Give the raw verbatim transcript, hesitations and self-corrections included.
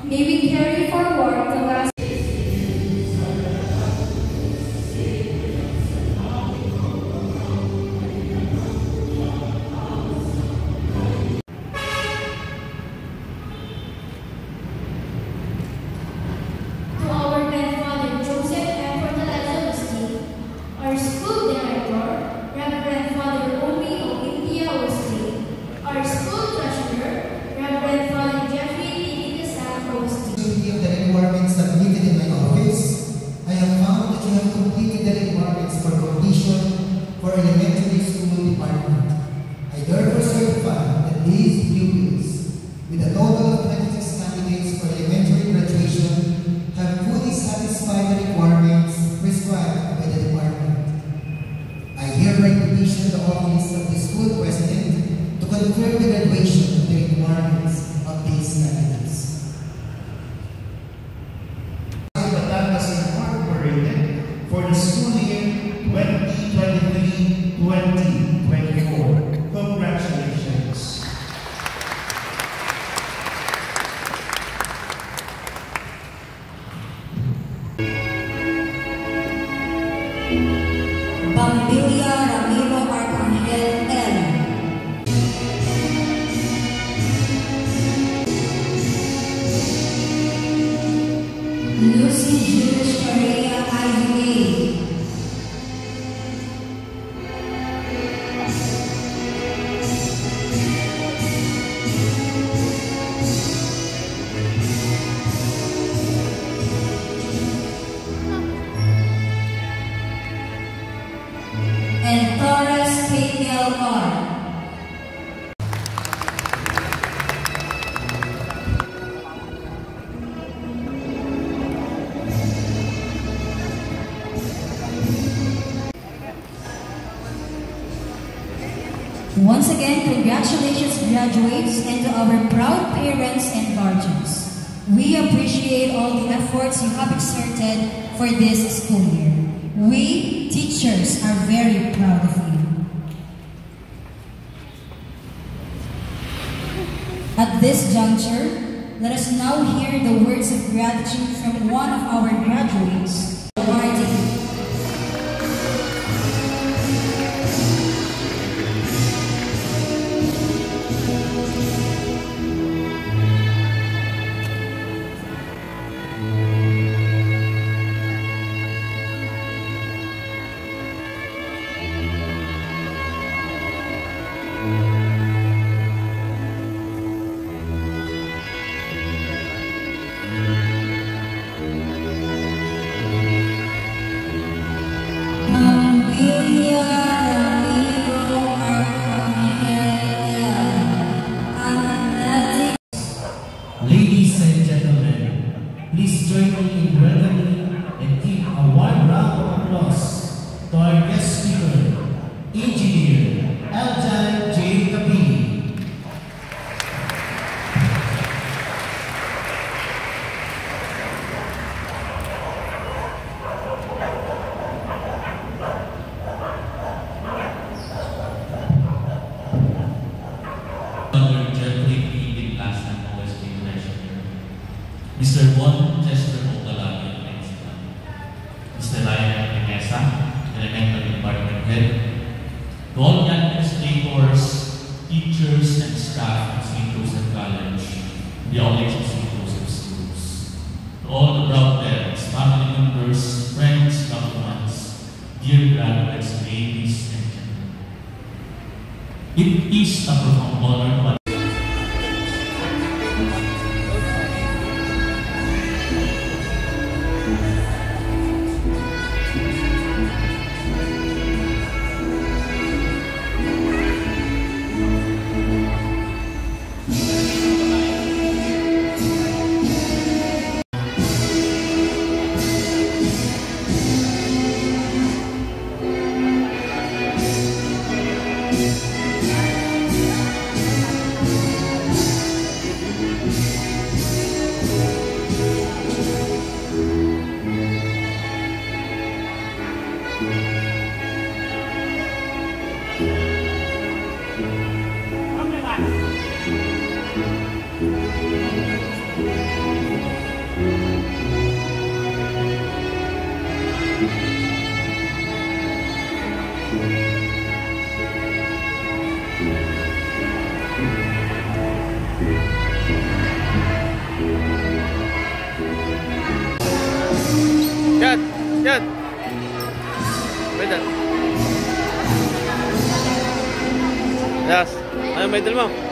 May we carry forward the last Bambilia Ramiro Arcangel L. Lucy Jules Correa I U A. And Torres K L R. Once again, congratulations graduates and to our proud parents and guardians. We appreciate all the efforts you have exerted for this school year. We, teachers, are very proud of you. At this juncture, let us now hear the words of gratitude from one of our graduates, awarding Mister Juan Chester Montalano, Mister Ryan Mesa, Elementary Department Head, to all the administrators, teachers, and staff at Saint Joseph College, the College of Saint Joseph Schools, to all the proud parents, family members, friends, loved ones, dear graduates, ladies and gentlemen. It is a profound honor. Yan. Medal. Yes. Ano medal mo?